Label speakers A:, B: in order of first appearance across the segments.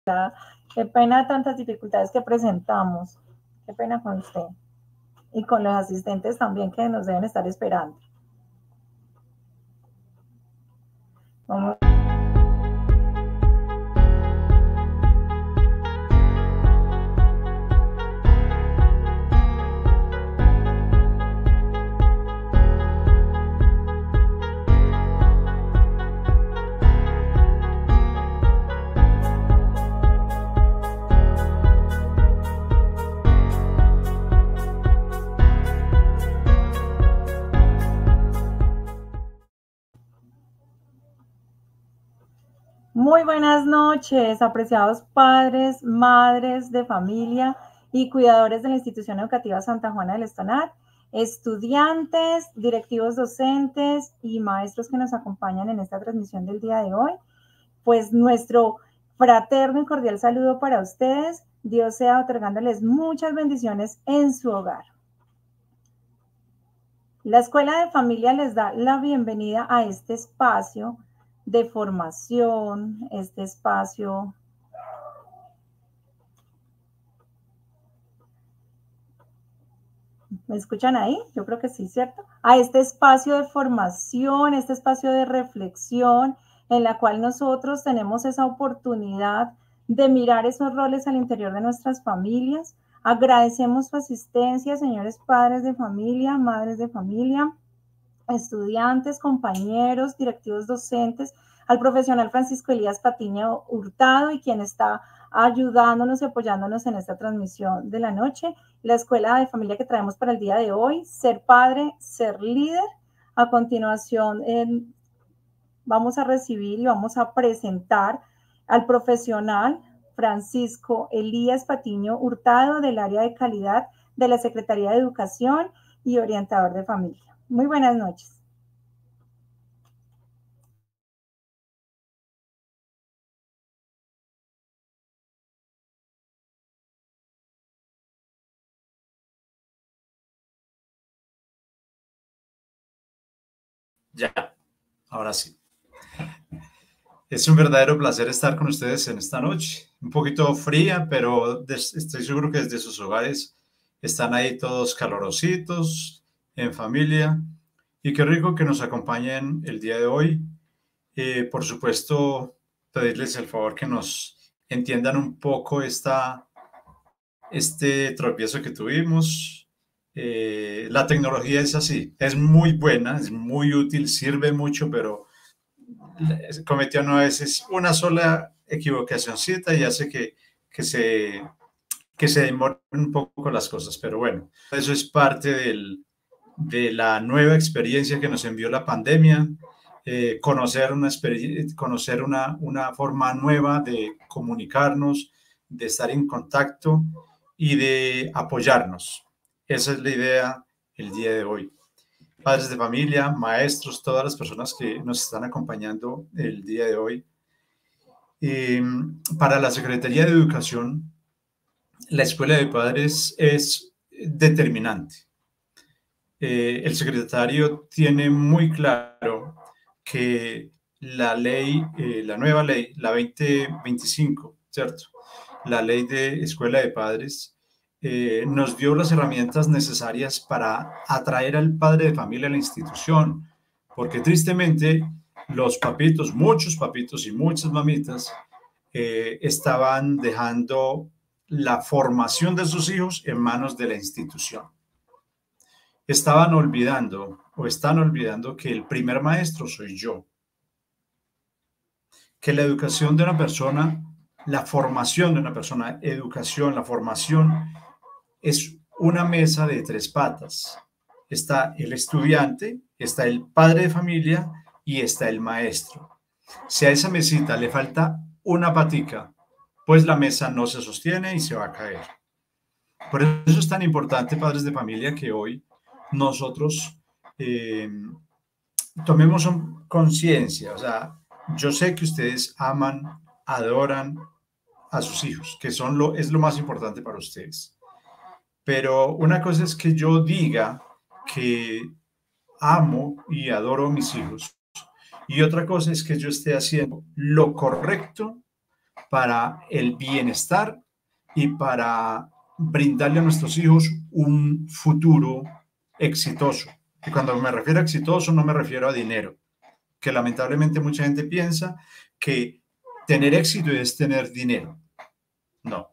A: Qué pena tantas dificultades que presentamos. Qué pena con usted. Y con los asistentes también que nos deben estar esperando. Vamos. Muy buenas noches, apreciados padres, madres de familia y cuidadores de la institución educativa Santa Juana del Estonar, estudiantes, directivos docentes y maestros que nos acompañan en esta transmisión del día de hoy. Pues nuestro fraterno y cordial saludo para ustedes. Dios sea otorgándoles muchas bendiciones en su hogar. La Escuela de Familia les da la bienvenida a este espacio de formación, este espacio ¿me escuchan ahí? Yo creo que sí, ¿cierto? A este espacio de formación, este espacio de reflexión, en la cual nosotros tenemos esa oportunidad de mirar esos roles al interior de nuestras familias. Agradecemos su asistencia, señores padres de familia, madres de familia, estudiantes, compañeros, directivos docentes, al profesional Francisco Elías Patiño Hurtado y quien está ayudándonos y apoyándonos en esta transmisión de la noche. La escuela de familia que traemos para el día de hoy, Ser Padre, Ser Líder. A continuación, vamos a recibir y vamos a presentar al profesional Francisco Elías Patiño Hurtado del área de calidad de la Secretaría de Educación y orientador de familia. Muy buenas noches.
B: Ya, ahora sí. Es un verdadero placer estar con ustedes en esta noche. Un poquito fría, pero estoy seguro que desde sus hogares están ahí todos calorositos, en familia. Y qué rico que nos acompañen el día de hoy. Por supuesto, pedirles el favor que nos entiendan un poco este tropiezo que tuvimos. La tecnología es así, es muy buena, es muy útil, sirve mucho, pero cometió a veces una sola equivocacióncita y hace que se demoren un poco las cosas. Pero bueno, eso es parte de la nueva experiencia que nos envió la pandemia. Conocer una forma nueva de comunicarnos, de estar en contacto y de apoyarnos. Esa es la idea el día de hoy. Padres de familia, maestros, todas las personas que nos están acompañando el día de hoy. Para la Secretaría de Educación, la Escuela de Padres es determinante. El secretario tiene muy claro que la ley, la nueva ley, la 2025, ¿cierto? La ley de Escuela de Padres, nos dio las herramientas necesarias para atraer al padre de familia a la institución, porque tristemente los papitos, muchos papitos y muchas mamitas estaban dejando la formación de sus hijos en manos de la institución. Estaban olvidando o están olvidando que el primer maestro soy yo, que la educación de una persona, la formación de una persona, educación, la formación es una mesa de tres patas. Está el estudiante, está el padre de familia y está el maestro. Si a esa mesita le falta una patica, pues la mesa no se sostiene y se va a caer. Por eso es tan importante, padres de familia, que hoy nosotros tomemos conciencia. O sea, yo sé que ustedes aman, adoran a sus hijos, que es lo más importante para ustedes. Pero una cosa es que yo diga que amo y adoro a mis hijos, y otra cosa es que yo esté haciendo lo correcto para el bienestar y para brindarle a nuestros hijos un futuro exitoso. Y cuando me refiero a exitoso no me refiero a dinero, que lamentablemente mucha gente piensa que tener éxito es tener dinero. No.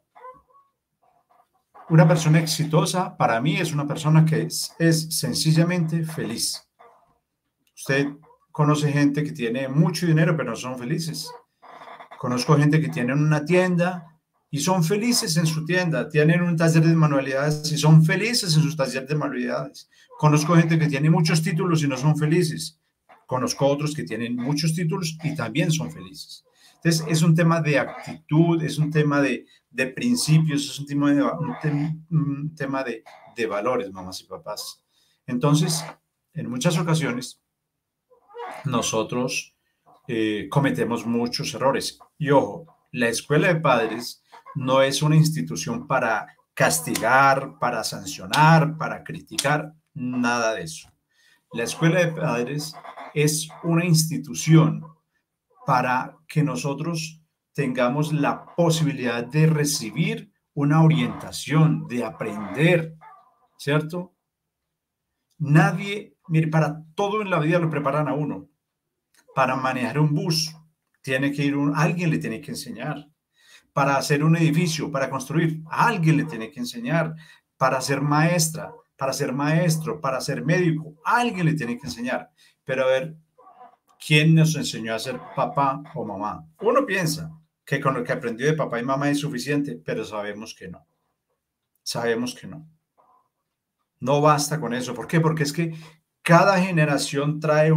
B: Una persona exitosa para mí es una persona que es sencillamente feliz. Usted conoce gente que tiene mucho dinero pero no son felices. Conozco gente que tiene una tienda y son felices en su tienda, tienen un taller de manualidades y son felices en su taller de manualidades. Conozco gente que tiene muchos títulos y no son felices. Conozco otros que tienen muchos títulos y también son felices. Entonces, es un tema de actitud, es un tema de principios, es un tema de valores, mamás y papás. Entonces, en muchas ocasiones, nosotros cometemos muchos errores. Y ojo, la escuela de padres no es una institución para castigar, para sancionar, para criticar, nada de eso. La escuela de padres es una institución para que nosotros tengamos la posibilidad de recibir una orientación, de aprender, ¿cierto? Nadie, mire, para todo en la vida lo preparan a uno. Para manejar un bus, tiene que ir alguien le tiene que enseñar. Para hacer un edificio, para construir, alguien le tiene que enseñar. Para ser maestra, para ser maestro, para ser médico, alguien le tiene que enseñar. Pero a ver, ¿quién nos enseñó a ser papá o mamá? Uno piensa que con lo que aprendió de papá y mamá es suficiente, pero sabemos que no. Sabemos que no. No basta con eso. ¿Por qué? Porque es que cada generación trae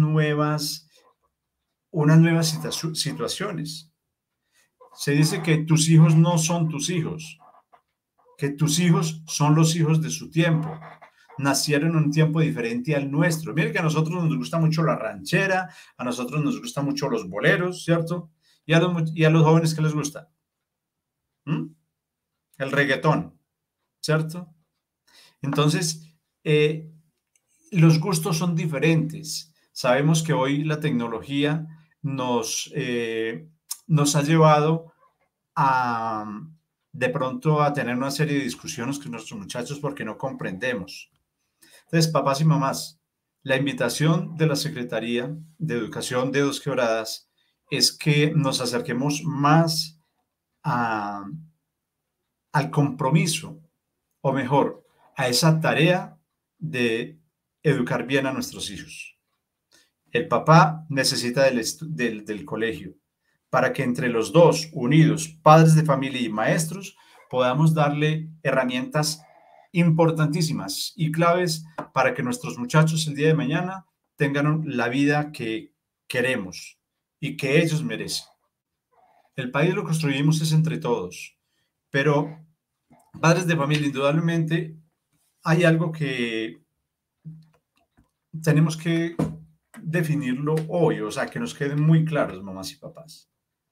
B: unas nuevas situaciones. Se dice que tus hijos no son tus hijos, que tus hijos son los hijos de su tiempo. Nacieron en un tiempo diferente al nuestro. Miren que a nosotros nos gusta mucho la ranchera, a nosotros nos gustan mucho los boleros, ¿cierto? Y a los jóvenes, ¿qué les gusta? ¿Mm? El reggaetón, ¿cierto? Entonces, los gustos son diferentes. Sabemos que hoy la tecnología nos ha llevado a de pronto a tener una serie de discusiones con nuestros muchachos porque no comprendemos. Entonces, papás y mamás, la invitación de la Secretaría de Educación de Dos Quebradas es que nos acerquemos más a, al compromiso, o mejor, a esa tarea de educar bien a nuestros hijos. El papá necesita del colegio para que entre los dos, unidos, padres de familia y maestros, podamos darle herramientas importantísimas y claves para que nuestros muchachos el día de mañana tengan la vida que queremos y que ellos merecen. El país lo construimos es entre todos, pero padres de familia, indudablemente, hay algo que tenemos que definirlo hoy, o sea, que nos queden muy claros, mamás y papás.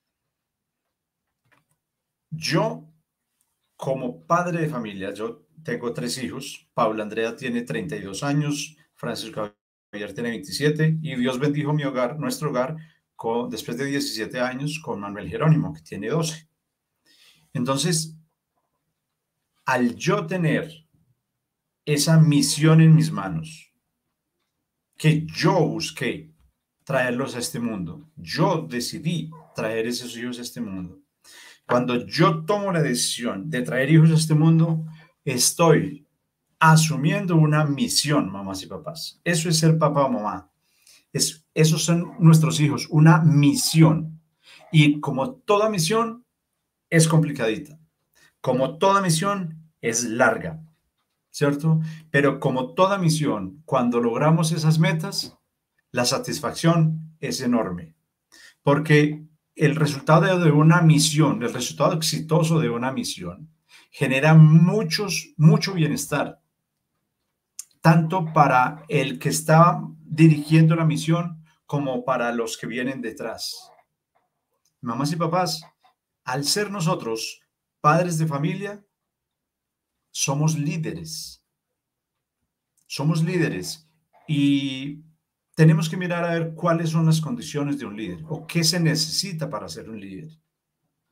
B: Yo, como padre de familia, yo tengo 3 hijos. Paula Andrea tiene 32 años, Francisco Javier tiene 27 y Dios bendijo mi hogar, nuestro hogar, después de 17 años con Manuel Jerónimo, que tiene 12. Entonces, al yo tener esa misión en mis manos, que yo busqué traerlos a este mundo, yo decidí traer esos hijos a este mundo. Cuando yo tomo la decisión de traer hijos a este mundo, estoy asumiendo una misión, mamás y papás. Eso es ser papá o mamá. Esos son nuestros hijos, una misión. Y como toda misión, es complicadita. Como toda misión, es larga, ¿cierto? Pero como toda misión, cuando logramos esas metas, la satisfacción es enorme. Porque el resultado de una misión, el resultado exitoso de una misión, genera mucho bienestar, tanto para el que está dirigiendo la misión como para los que vienen detrás. Mamás y papás, al ser nosotros padres de familia, somos líderes. Somos líderes y tenemos que mirar a ver cuáles son las condiciones de un líder o qué se necesita para ser un líder.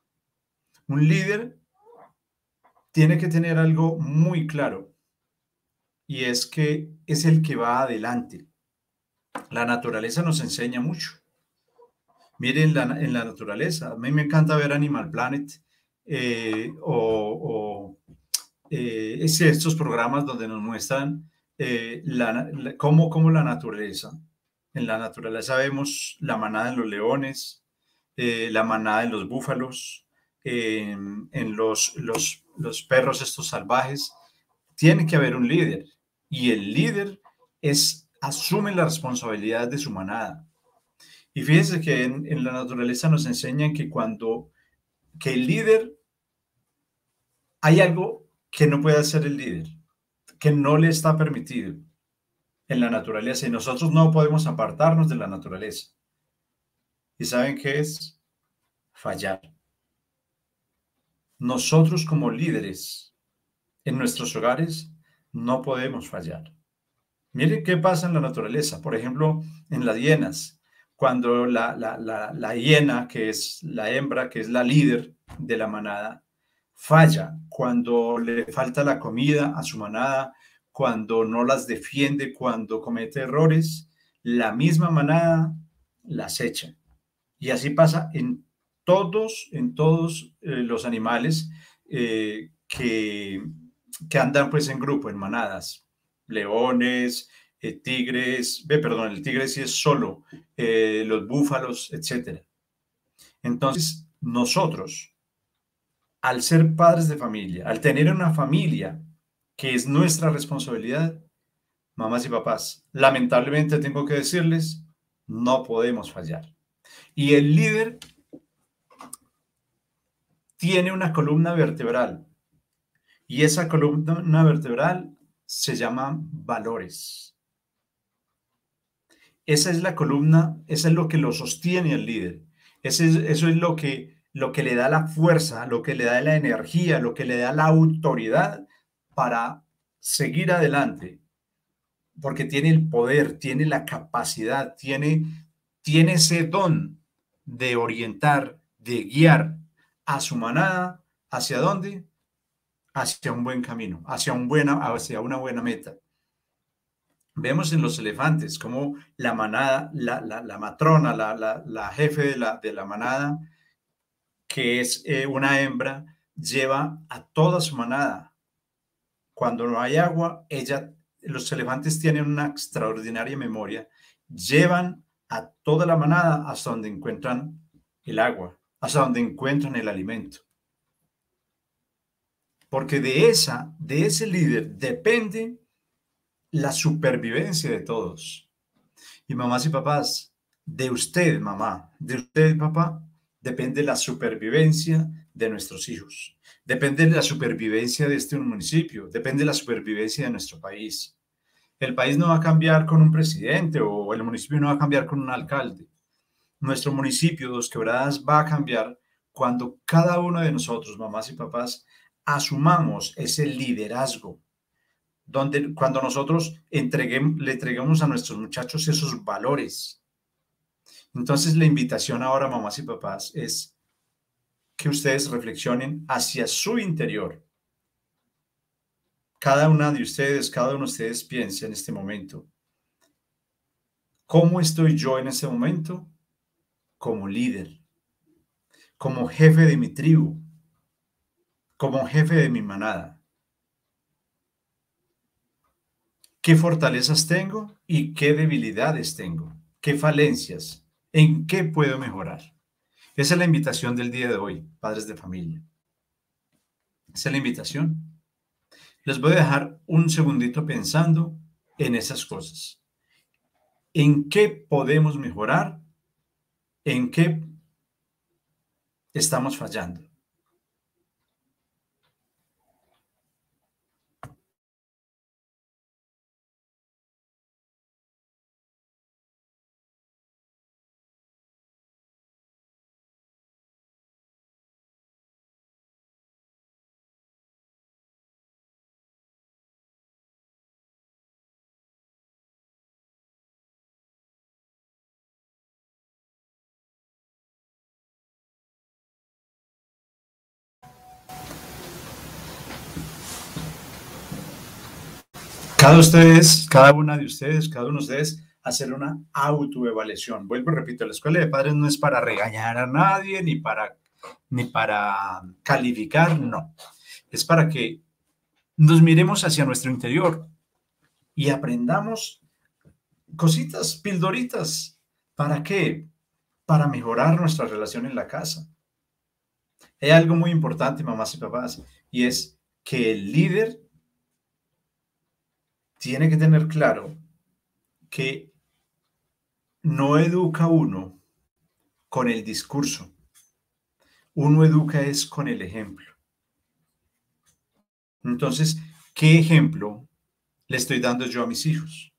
B: Un líder tiene que tener algo muy claro y es que es el que va adelante. La naturaleza nos enseña mucho. Miren en la naturaleza, a mí me encanta ver Animal Planet es estos programas donde nos muestran cómo la naturaleza. En la naturaleza vemos la manada en los leones, la manada en los búfalos, en los perros estos salvajes. Tiene que haber un líder y el líder asume la responsabilidad de su manada. Y fíjense que en la naturaleza nos enseñan que el líder, hay algo que no puede hacer el líder, que no le está permitido en la naturaleza y nosotros no podemos apartarnos de la naturaleza. ¿Y saben qué es? Fallar. Nosotros como líderes en nuestros hogares no podemos fallar. Miren qué pasa en la naturaleza. Por ejemplo, en las hienas, cuando la hiena, que es la hembra, que es la líder de la manada, falla, cuando le falta la comida a su manada, cuando no las defiende, cuando comete errores, la misma manada las echa. Y así pasa en todos los animales que andan pues en grupo, en manadas, leones, tigres, perdón, el tigre sí es solo, los búfalos, etcétera. Entonces, nosotros, al ser padres de familia, al tener una familia que es nuestra responsabilidad, mamás y papás, lamentablemente tengo que decirles, no podemos fallar. Y el líder tiene una columna vertebral y esa columna vertebral se llama valores. Esa es la columna, eso es lo que lo sostiene al líder. Eso es lo que le da la fuerza, lo que le da la energía, lo que le da la autoridad para seguir adelante, porque tiene el poder, tiene la capacidad, tiene ese don de orientar, de guiar a su manada. ¿Hacia dónde? Hacia un buen camino, hacia una buena meta. Vemos en los elefantes cómo la manada, la matrona, la jefe de la manada, que es una hembra, lleva a toda su manada. Cuando no hay agua, los elefantes tienen una extraordinaria memoria, llevan a toda la manada hasta donde encuentran el agua, hasta donde encuentran el alimento. Porque de ese líder depende la supervivencia de todos. Y mamás y papás, de usted, mamá, de usted, papá, depende la supervivencia de nuestros hijos. Depende de la supervivencia de este municipio. Depende de la supervivencia de nuestro país. El país no va a cambiar con un presidente o el municipio no va a cambiar con un alcalde. Nuestro municipio, Dos Quebradas, va a cambiar cuando cada uno de nosotros, mamás y papás, asumamos ese liderazgo cuando nosotros le entreguemos a nuestros muchachos esos valores. Entonces la invitación ahora, mamás y papás, es que ustedes reflexionen hacia su interior. Cada uno de ustedes piense en este momento, ¿cómo estoy yo en este momento? Como líder, como jefe de mi tribu, como jefe de mi manada. ¿Qué fortalezas tengo y qué debilidades tengo? ¿Qué falencias? ¿En qué puedo mejorar? Esa es la invitación del día de hoy, padres de familia. Esa es la invitación. Les voy a dejar un segundito pensando en esas cosas. ¿En qué podemos mejorar? ¿En qué estamos fallando? cada una de ustedes, cada uno de ustedes, hacer una autoevaluación. Vuelvo y repito, la escuela de padres no es para regañar a nadie, ni para calificar, no. Es para que nos miremos hacia nuestro interior y aprendamos cositas, pildoritas. ¿Para qué? Para mejorar nuestra relación en la casa. Hay algo muy importante, mamás y papás, y es que el líder tiene que tener claro que no educa uno con el discurso, uno educa es con el ejemplo. Entonces, ¿qué ejemplo le estoy dando yo a mis hijos?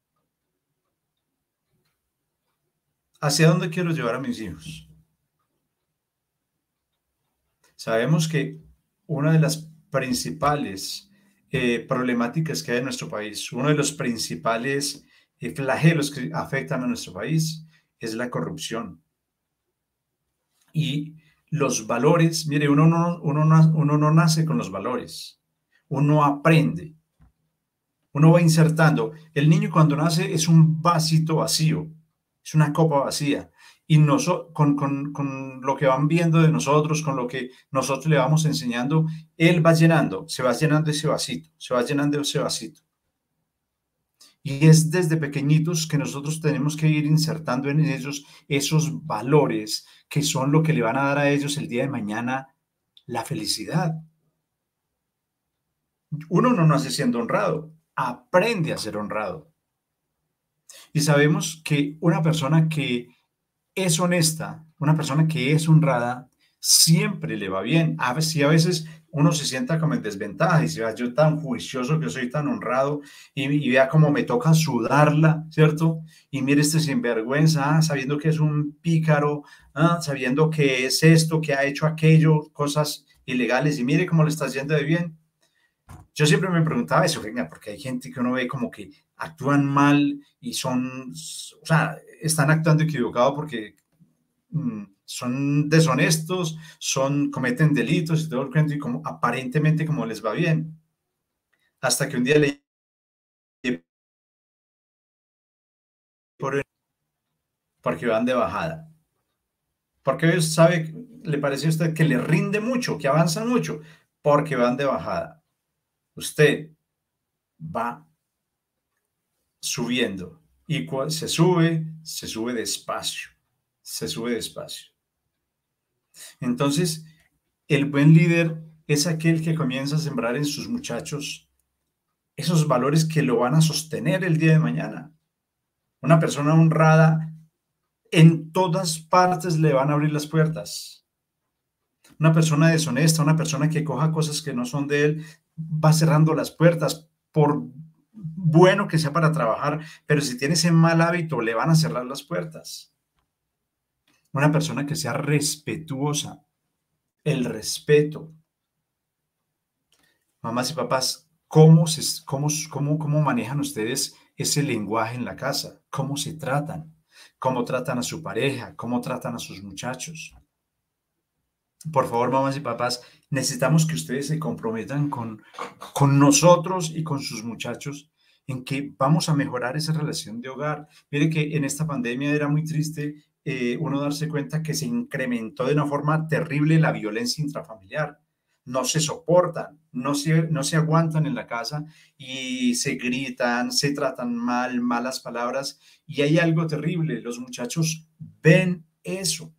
B: ¿Hacia dónde quiero llevar a mis hijos? Sabemos que una de las principales problemáticas que hay en nuestro país, uno de los principales flagelos que afectan a nuestro país es la corrupción. Y los valores, mire, uno no nace con los valores, uno aprende, uno va insertando. El niño cuando nace es un vasito vacío, es una copa vacía. Y con lo que van viendo de nosotros, con lo que nosotros le vamos enseñando, él va llenando, se va llenando ese vasito, se va llenando ese vasito. Y es desde pequeñitos que nosotros tenemos que ir insertando en ellos esos valores que son lo que le van a dar a ellos el día de mañana la felicidad. Uno no nace siendo honrado, aprende a ser honrado. Y sabemos que una persona que es honesta, una persona que es honrada, siempre le va bien. A veces uno se sienta como en desventaja y se va, yo tan juicioso que soy tan honrado y vea cómo me toca sudarla, ¿cierto? Y mire este sinvergüenza, sabiendo que es un pícaro, sabiendo que es esto, que ha hecho aquello, cosas ilegales y mire cómo le está yendo de bien. Yo siempre me preguntaba eso, venga, porque hay gente que uno ve como que actúan mal y son, o sea, están actuando equivocado porque son deshonestos, cometen delitos y todo el cuento y como aparentemente como les va bien. Hasta que un día le porque van de bajada. Porque sabe, le parece a usted que le rinde mucho, que avanzan mucho, porque van de bajada. Usted va subiendo y se sube despacio, se sube despacio. Entonces, el buen líder es aquel que comienza a sembrar en sus muchachos esos valores que lo van a sostener el día de mañana. Una persona honrada, en todas partes le van a abrir las puertas. Una persona deshonesta, una persona que coja cosas que no son de él, va cerrando las puertas, por bueno que sea para trabajar, pero si tiene ese mal hábito, le van a cerrar las puertas. Una persona que sea respetuosa, el respeto. Mamás y papás, ¿cómo manejan ustedes ese lenguaje en la casa? ¿Cómo se tratan? ¿Cómo tratan a su pareja? ¿Cómo tratan a sus muchachos? Por favor, mamás y papás, necesitamos que ustedes se comprometan con nosotros y con sus muchachos en que vamos a mejorar esa relación de hogar. Mire que en esta pandemia era muy triste uno darse cuenta que se incrementó de una forma terrible la violencia intrafamiliar. No se soportan, no se aguantan en la casa y se gritan, se tratan mal, malas palabras y hay algo terrible. Los muchachos ven eso.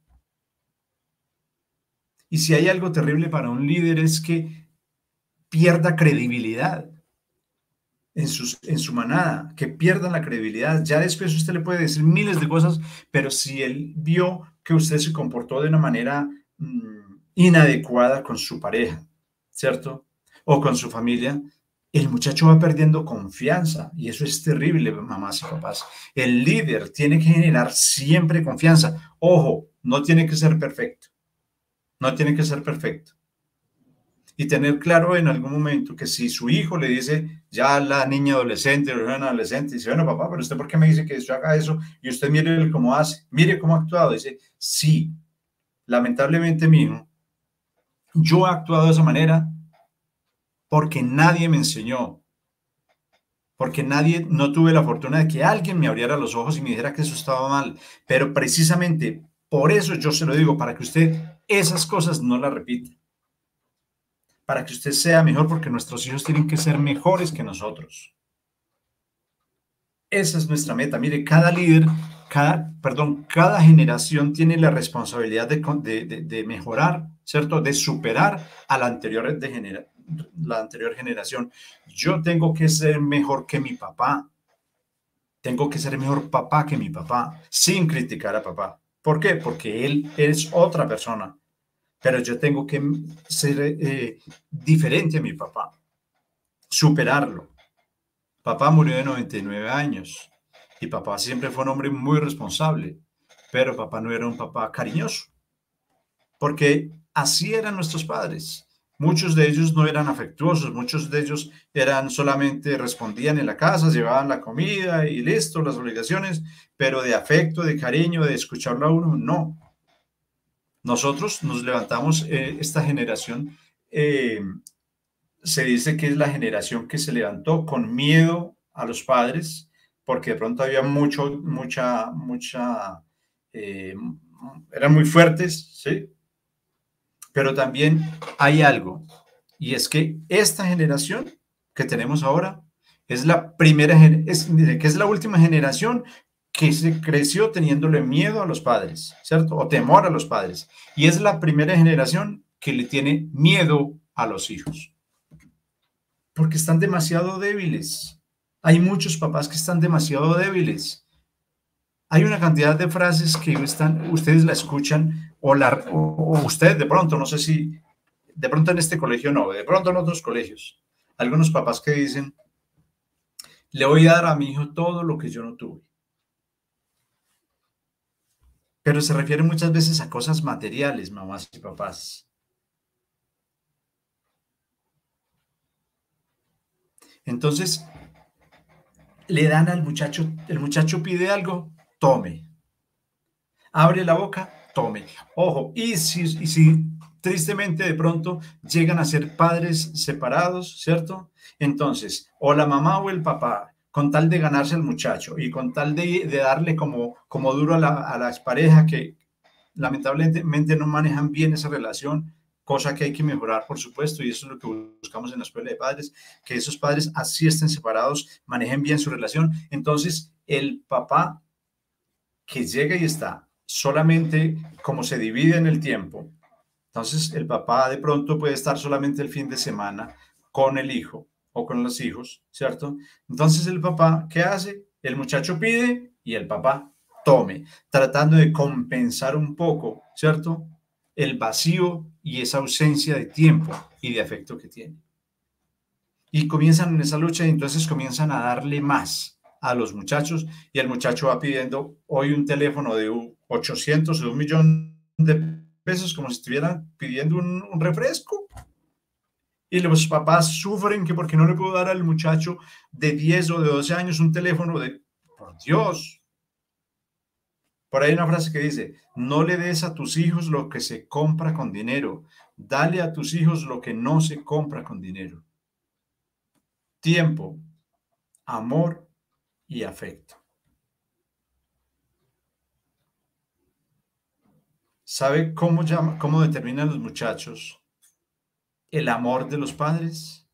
B: Y si hay algo terrible para un líder es que pierda credibilidad en su manada, que pierdan la credibilidad. Ya después usted le puede decir miles de cosas, pero si él vio que usted se comportó de una manera inadecuada con su pareja, ¿cierto? O con su familia, el muchacho va perdiendo confianza y eso es terrible, mamás y papás. El líder tiene que generar siempre confianza. Ojo, no tiene que ser perfecto. No tiene que ser perfecto. Y tener claro en algún momento que si su hijo le dice, ya la niña adolescente o el joven adolescente, dice, bueno, papá, pero usted ¿por qué me dice que yo haga eso? Y usted mire cómo hace, mire cómo ha actuado. Dice, sí, lamentablemente, mi hijo, yo he actuado de esa manera porque nadie me enseñó, porque no tuve la fortuna de que alguien me abriera los ojos y me dijera que eso estaba mal, pero precisamente por eso yo se lo digo, para que usted esas cosas no las repita, para que usted sea mejor, porque nuestros hijos tienen que ser mejores que nosotros. Esa es nuestra meta. Mire, cada líder, cada generación tiene la responsabilidad de mejorar, ¿cierto? De superar a la anterior generación. Yo tengo que ser mejor que mi papá. Tengo que ser mejor papá que mi papá, sin criticar a papá. ¿Por qué? Porque él es otra persona. Pero yo tengo que ser diferente a mi papá, superarlo. Papá murió de 99 años y papá siempre fue un hombre muy responsable, pero papá no era un papá cariñoso, porque así eran nuestros padres. Muchos de ellos no eran afectuosos, muchos de ellos eran solamente respondían en la casa, llevaban la comida y listo, las obligaciones, pero de afecto, de cariño, de escucharlo a uno, no. Nosotros nos levantamos, esta generación, se dice que es la generación que se levantó con miedo a los padres, porque de pronto había eh, eran muy fuertes, ¿sí? Pero también hay algo, y es que esta generación que tenemos ahora es la primera, que es la última generación que se creció teniéndole miedo a los padres, ¿cierto? O temor a los padres. Y es la primera generación que le tiene miedo a los hijos, porque están demasiado débiles. Hay muchos papás que están demasiado débiles. Hay una cantidad de frases que ustedes la escuchan o usted de pronto, no sé si de pronto en este colegio no, de pronto en otros colegios. Algunos papás que dicen, le voy a dar a mi hijo todo lo que yo no tuve. Pero se refiere muchas veces a cosas materiales, mamás y papás. Entonces, le dan al muchacho, el muchacho pide algo, tome. Abre la boca, tome. Ojo, y si tristemente de pronto llegan a ser padres separados, ¿cierto? Entonces, o la mamá o el papá, con tal de ganarse al muchacho y con tal de darle como duro a la pareja que lamentablemente no manejan bien esa relación, cosa que hay que mejorar, por supuesto, y eso es lo que buscamos en la escuela de padres, que esos padres así estén separados, manejen bien su relación. Entonces, el papá que llega y está solamente como se divide en el tiempo, entonces el papá de pronto puede estar solamente el fin de semana con el hijo o con los hijos, ¿cierto? Entonces el papá, ¿qué hace? El muchacho pide y el papá tome, tratando de compensar un poco, ¿cierto? El vacío y esa ausencia de tiempo y de afecto que tiene. Y comienzan en esa lucha y entonces comienzan a darle más a los muchachos y el muchacho va pidiendo hoy un teléfono de 800 o 1.000.000 de pesos como si estuvieran pidiendo un refresco. Y los papás sufren que porque no le puedo dar al muchacho de 10 o de 12 años un teléfono de, por Dios. Por ahí hay una frase que dice, no le des a tus hijos lo que se compra con dinero, dale a tus hijos lo que no se compra con dinero. Tiempo, amor y afecto. ¿Sabe cómo determinan los muchachos el amor de los padres?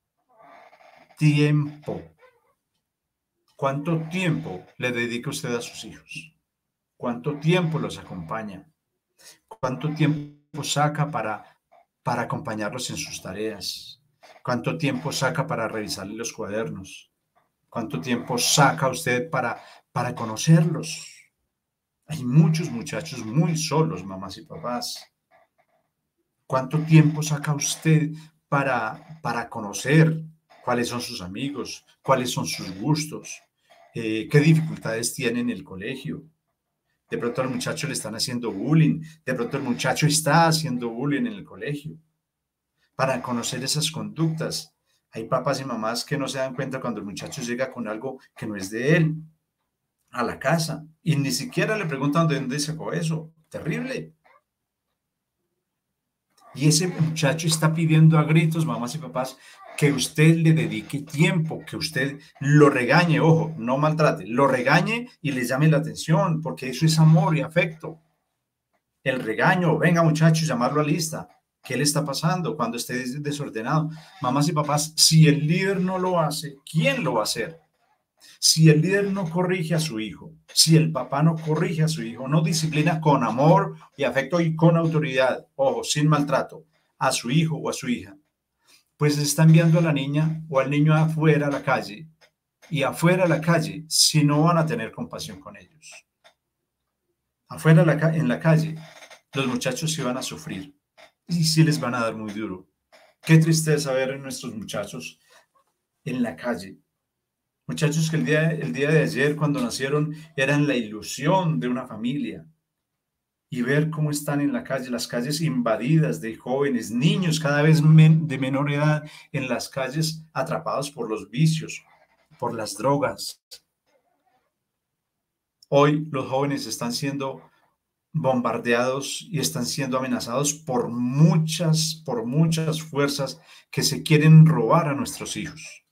B: Tiempo. ¿Cuánto tiempo le dedica usted a sus hijos? ¿Cuánto tiempo los acompaña? ¿Cuánto tiempo saca para acompañarlos en sus tareas? ¿Cuánto tiempo saca para revisarle los cuadernos? ¿Cuánto tiempo saca usted para conocerlos? Hay muchos muchachos muy solos, mamás y papás. ¿Cuánto tiempo saca usted para conocer cuáles son sus amigos, cuáles son sus gustos, qué dificultades tiene en el colegio? De pronto al muchacho le están haciendo bullying, de pronto el muchacho está haciendo bullying en el colegio. Para conocer esas conductas, hay papás y mamás que no se dan cuenta cuando el muchacho llega con algo que no es de él a la casa y ni siquiera le preguntan de dónde sacó eso. Terrible. Y ese muchacho está pidiendo a gritos, mamás y papás, que usted le dedique tiempo, que usted lo regañe, ojo, no maltrate, lo regañe y le llame la atención, porque eso es amor y afecto. El regaño, venga muchachos, llamarlo a lista. ¿Qué le está pasando cuando esté desordenado? Mamás y papás, si el líder no lo hace, ¿quién lo va a hacer? Si el líder no corrige a su hijo, si el papá no corrige a su hijo, no disciplina con amor y afecto y con autoridad, ojo, sin maltrato, a su hijo o a su hija, pues está enviando a la niña o al niño afuera a la calle, y afuera a la calle, si no van a tener compasión con ellos. Afuera en la calle, los muchachos sí van a sufrir y sí les van a dar muy duro. Qué tristeza ver a nuestros muchachos en la calle. Muchachos que el día de ayer, cuando nacieron, eran la ilusión de una familia. Y ver cómo están en la calle, las calles invadidas de jóvenes, niños cada vez de menor edad en las calles, atrapados por los vicios, por las drogas. Hoy los jóvenes están siendo bombardeados y están siendo amenazados por muchas fuerzas que se quieren robar a nuestros hijos.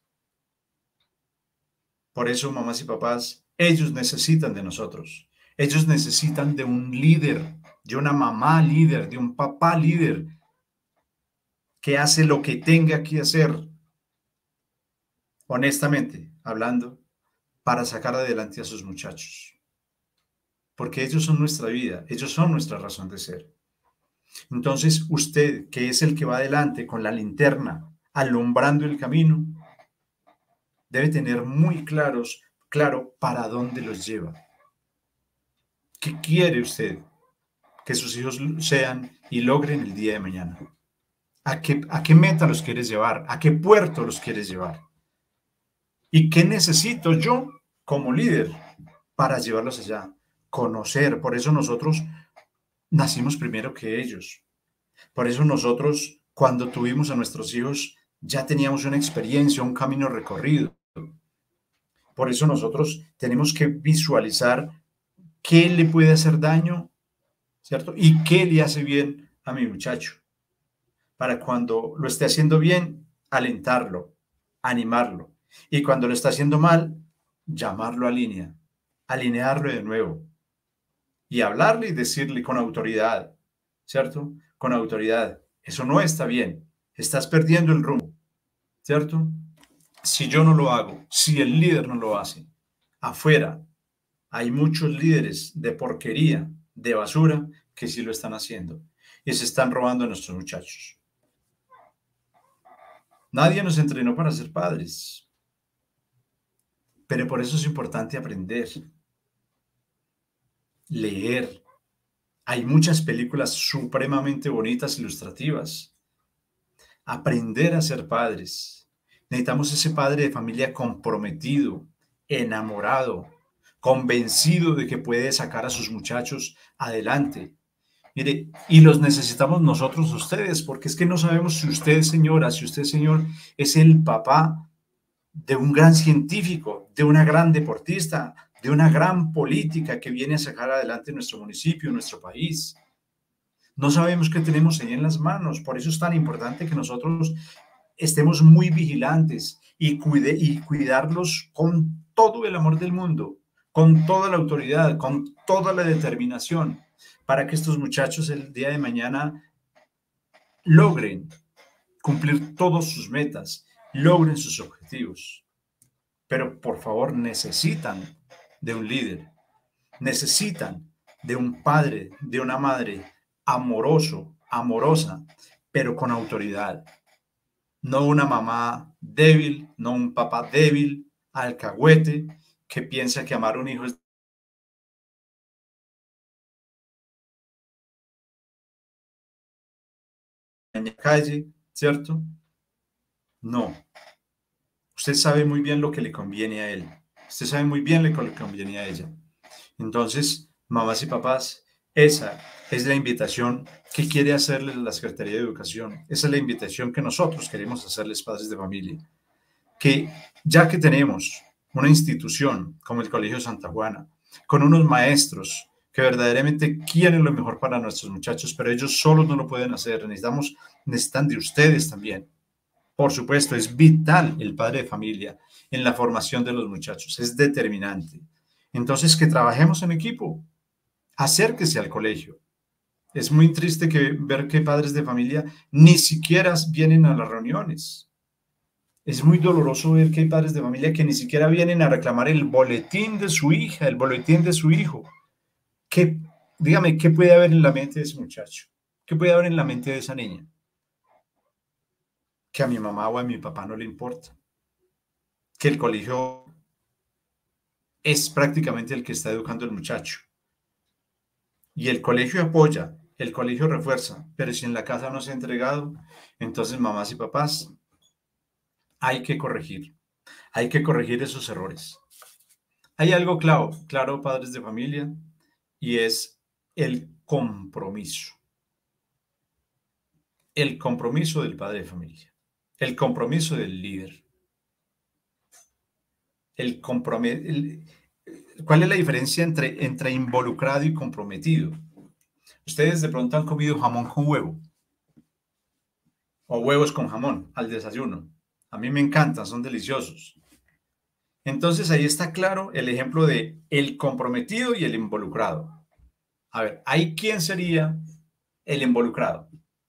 B: Por eso, mamás y papás, ellos necesitan de nosotros. Ellos necesitan de un líder, de una mamá líder, de un papá líder, que hace lo que tenga que hacer, honestamente hablando, para sacar adelante a sus muchachos. Porque ellos son nuestra vida, ellos son nuestra razón de ser. Entonces, usted, que es el que va adelante con la linterna, alumbrando el camino, debe tener muy claro para dónde los lleva. ¿Qué quiere usted que sus hijos sean y logren el día de mañana? ¿A qué meta los quieres llevar? ¿A qué puerto los quieres llevar? ¿Y qué necesito yo como líder para llevarlos allá? Conocer. Por eso nosotros nacimos primero que ellos. Por eso nosotros, cuando tuvimos a nuestros hijos, ya teníamos una experiencia, un camino recorrido. Por eso nosotros tenemos que visualizar qué le puede hacer daño, ¿cierto? Y qué le hace bien a mi muchacho. Para cuando lo esté haciendo bien, alentarlo, animarlo. Y cuando lo está haciendo mal, llamarlo a línea, alinearlo de nuevo. Y hablarle y decirle con autoridad, ¿cierto? Con autoridad. Eso no está bien. Estás perdiendo el rumbo, ¿cierto? Si yo no lo hago, si el líder no lo hace, afuera hay muchos líderes de porquería, de basura, que sí lo están haciendo y se están robando a nuestros muchachos. Nadie nos entrenó para ser padres, pero por eso es importante aprender, leer. Hay muchas películas supremamente bonitas, ilustrativas. Aprender a ser padres. Necesitamos ese padre de familia comprometido, enamorado, convencido de que puede sacar a sus muchachos adelante. Mire, y los necesitamos nosotros ustedes, porque es que no sabemos si usted, señora, si usted, señor, es el papá de un gran científico, de una gran deportista, de una gran política que viene a sacar adelante nuestro municipio, nuestro país. No sabemos qué tenemos ahí en las manos, por eso es tan importante que nosotros estemos muy vigilantes y cuidarlos con todo el amor del mundo, con toda la autoridad, con toda la determinación, para que estos muchachos el día de mañana logren cumplir todas sus metas, logren sus objetivos. Pero por favor necesitan de un líder, necesitan de un padre, de una madre amoroso, amorosa, pero con autoridad. No una mamá débil, no un papá débil, alcahuete, que piensa que amar a un hijo es en la calle, ¿cierto? No. Usted sabe muy bien lo que le conviene a él. Usted sabe muy bien lo que le conviene a ella. Entonces, mamás y papás, esa es la invitación que quiere hacerles la Secretaría de Educación. Esa es la invitación que nosotros queremos hacerles, padres de familia. Que ya que tenemos una institución como el Colegio Santa Juana, con unos maestros que verdaderamente quieren lo mejor para nuestros muchachos, pero ellos solos no lo pueden hacer. Necesitan de ustedes también. Por supuesto, es vital el padre de familia en la formación de los muchachos, es determinante. Entonces, que trabajemos en equipo, acérquese al colegio. Es muy triste ver que padres de familia ni siquiera vienen a las reuniones. Es muy doloroso ver que hay padres de familia que ni siquiera vienen a reclamar el boletín de su hija, el boletín de su hijo. Dígame, ¿qué puede haber en la mente de ese muchacho? ¿Qué puede haber en la mente de esa niña? Que a mi mamá o a mi papá no le importa. Que el colegio es prácticamente el que está educando al muchacho. Y el colegio apoya, el colegio refuerza, pero si en la casa no se ha entregado, entonces mamás y papás, hay que corregir esos errores. Hay algo claro, padres de familia, y es el compromiso. El compromiso del padre de familia, el compromiso del líder. ¿Cuál es la diferencia entre involucrado y comprometido? Ustedes de pronto han comido jamón con huevo o huevos con jamón al desayuno. A mí me encantan, son deliciosos. Entonces ahí está claro el ejemplo de el comprometido y el involucrado. A ver, ¿ahí quién sería el involucrado?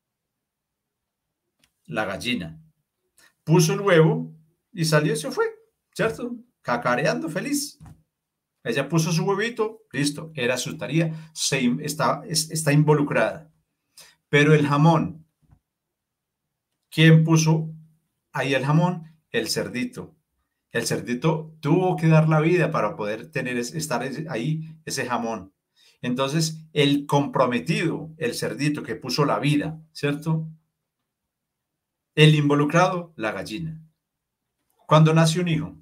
B: La gallina. Puso el huevo y salió y se fue, ¿cierto? Cacareando feliz. Ella puso su huevito, listo, era su tarea, está involucrada. Pero el jamón, ¿quién puso ahí el jamón? El cerdito. El cerdito tuvo que dar la vida para poder estar ahí ese jamón. Entonces, el comprometido, el cerdito que puso la vida, ¿cierto? El involucrado, la gallina. Cuando nace un hijo,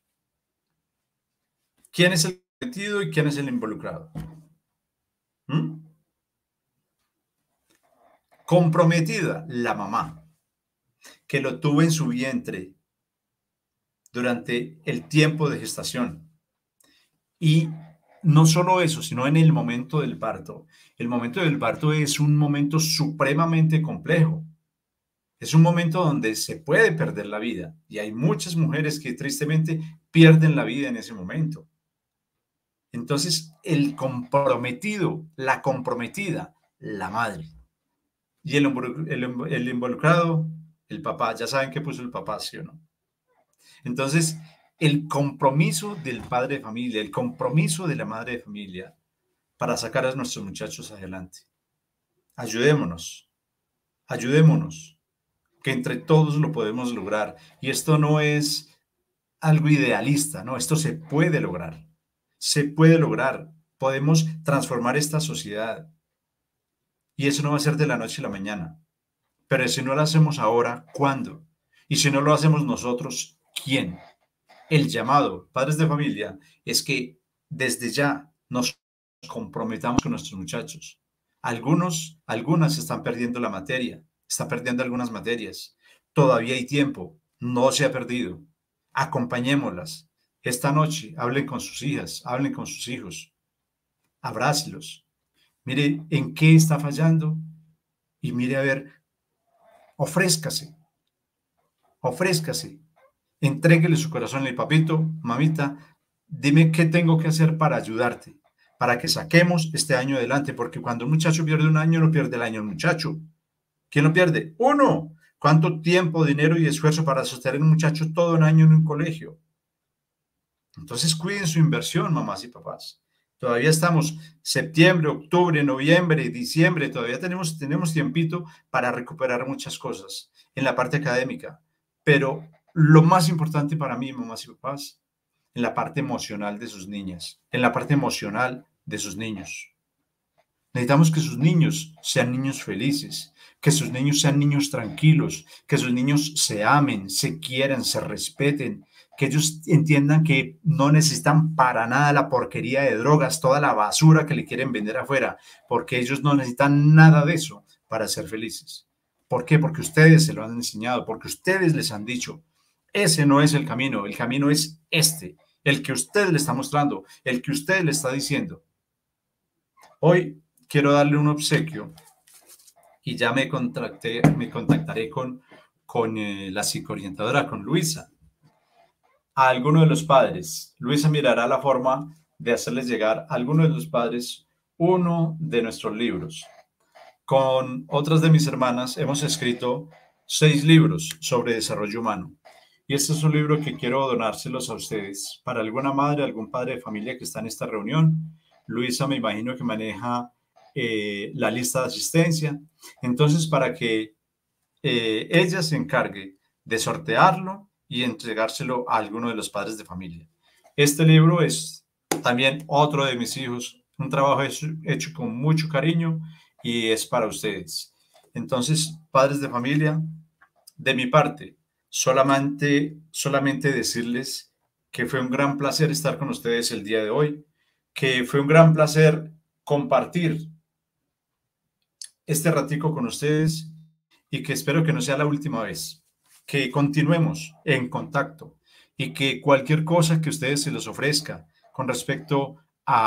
B: ¿quién es el comprometido y quién es el involucrado? ¿Mm? Comprometida, la mamá, que lo tuvo en su vientre durante el tiempo de gestación. Y no solo eso, sino en el momento del parto. El momento del parto es un momento supremamente complejo. Es un momento donde se puede perder la vida y hay muchas mujeres que tristemente pierden la vida en ese momento. Entonces, el comprometido, la comprometida, la madre. Y el involucrado, el papá. Ya saben qué puso el papá, ¿sí o no? Entonces, el compromiso del padre de familia, el compromiso de la madre de familia para sacar a nuestros muchachos adelante. Ayudémonos, ayudémonos, que entre todos lo podemos lograr. Y esto no es algo idealista, no, esto se puede lograr. Se puede lograr. Podemos transformar esta sociedad. Y eso no va a ser de la noche a la mañana. Pero si no lo hacemos ahora, ¿cuándo? Y si no lo hacemos nosotros, ¿quién? El llamado, padres de familia, es que desde ya nos comprometamos con nuestros muchachos. Algunas están perdiendo la materia, están perdiendo algunas materias. Todavía hay tiempo, no se ha perdido. Acompañémoslas. Esta noche hablen con sus hijas, hablen con sus hijos. Abrácelos. Mire en qué está fallando y mire a ver, ofrézcase, ofrézcase. Entréguele su corazón al papito, mamita, dime qué tengo que hacer para ayudarte, para que saquemos este año adelante, porque cuando un muchacho pierde un año, no pierde el año el muchacho. ¿Quién lo pierde? Uno. ¿Cuánto tiempo, dinero y esfuerzo para sostener a un muchacho todo un año en un colegio? Entonces cuiden su inversión, mamás y papás. Todavía estamos septiembre, octubre, noviembre, diciembre, todavía tenemos tiempito para recuperar muchas cosas en la parte académica, pero lo más importante para mí, mamás y papás, en la parte emocional de sus niñas, en la parte emocional de sus niños. Necesitamos que sus niños sean niños felices, que sus niños sean niños tranquilos, que sus niños se amen, se quieran, se respeten, que ellos entiendan que no necesitan para nada la porquería de drogas, toda la basura que le quieren vender afuera, porque ellos no necesitan nada de eso para ser felices. ¿Por qué? Porque ustedes se lo han enseñado, porque ustedes les han dicho, ese no es el camino es este, el que usted le está mostrando, el que usted le está diciendo. Hoy quiero darle un obsequio y ya me contactaré con con la psicoorientadora, con Luisa. A alguno de los padres, Luisa mirará la forma de hacerles llegar a alguno de los padres uno de nuestros libros. Con otras de mis hermanas hemos escrito 6 libros sobre desarrollo humano. Y este es un libro que quiero donárselos a ustedes. Para alguna madre, algún padre de familia que está en esta reunión. Luisa me imagino que maneja la lista de asistencia. Entonces, para que ella se encargue de sortearlo y entregárselo a alguno de los padres de familia. Este libro es también otro de mis hijos, un trabajo hecho con mucho cariño y es para ustedes. Entonces, padres de familia, de mi parte, solamente decirles que fue un gran placer estar con ustedes el día de hoy, que fue un gran placer compartir este ratico con ustedes y que espero que no sea la última vez, que continuemos en contacto y que cualquier cosa que ustedes se les ofrezca con respecto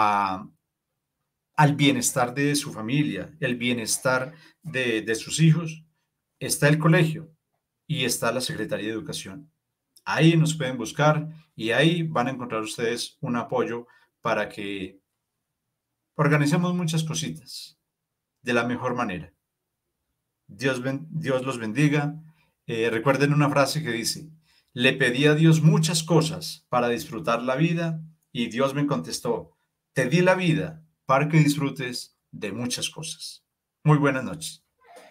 B: al bienestar de su familia, el bienestar de sus hijos, está el colegio y está la Secretaría de Educación. Ahí nos pueden buscar y ahí van a encontrar ustedes un apoyo para que organicemos muchas cositas de la mejor manera. Dios los bendiga. Recuerden una frase que dice, le pedí a Dios muchas cosas para disfrutar la vida y Dios me contestó, te di la vida para que disfrutes de muchas cosas. Muy buenas noches.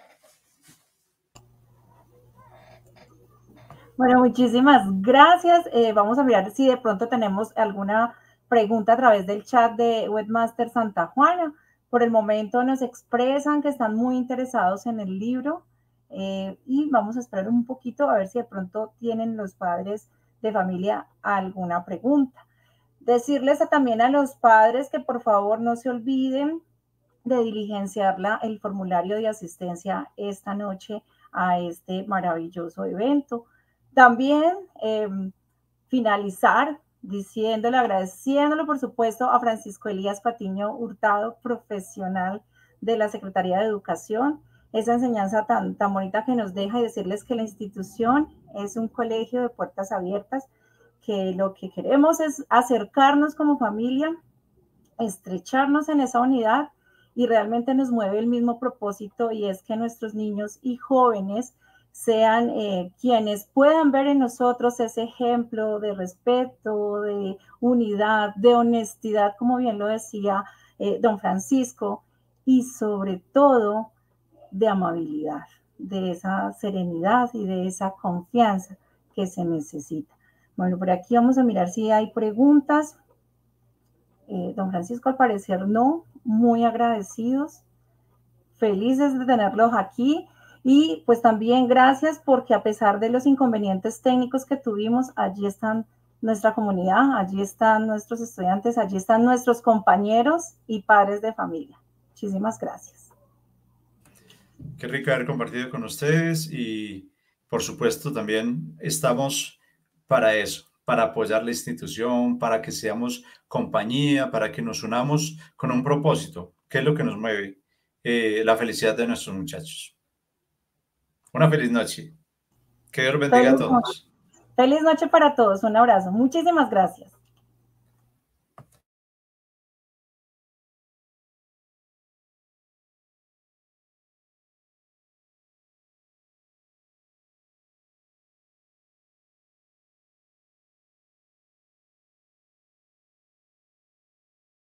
A: Bueno, muchísimas gracias. Vamos a mirar si de pronto tenemos alguna pregunta a través del chat de Webmaster Santa Juana. Por el momento nos expresan que están muy interesados en el libro y vamos a esperar un poquito a ver si de pronto tienen los padres de familia alguna pregunta. Decirles también a los padres que por favor no se olviden de diligenciar el formulario de asistencia esta noche a este maravilloso evento. También finalizar diciéndole, agradeciéndolo por supuesto a Francisco Elías Patiño Hurtado, profesional de la Secretaría de Educación, esa enseñanza tan bonita que nos deja y decirles que la institución es un colegio de puertas abiertas, que lo que queremos es acercarnos como familia, estrecharnos en esa unidad y realmente nos mueve el mismo propósito y es que nuestros niños y jóvenes sean quienes puedan ver en nosotros ese ejemplo de respeto, de unidad, de honestidad, como bien lo decía don Francisco, y sobre todo de amabilidad, de esa serenidad y de esa confianza que se necesita. Bueno, por aquí vamos a mirar si hay preguntas. Don Francisco, al parecer no, muy agradecidos, felices de tenerlos aquí y pues también gracias porque a pesar de los inconvenientes técnicos que tuvimos, allí están nuestra comunidad, allí están nuestros estudiantes, allí están nuestros compañeros y padres de familia. Muchísimas gracias.
B: Qué rico haber compartido con ustedes y por supuesto también estamos para eso, para apoyar la institución, para que seamos compañía, para que nos unamos con un propósito, que es lo que nos mueve, la felicidad de nuestros muchachos. Una feliz noche. Que Dios bendiga a
A: Feliz noche.
B: todos.
A: Feliz noche para todos. Un abrazo. Muchísimas gracias.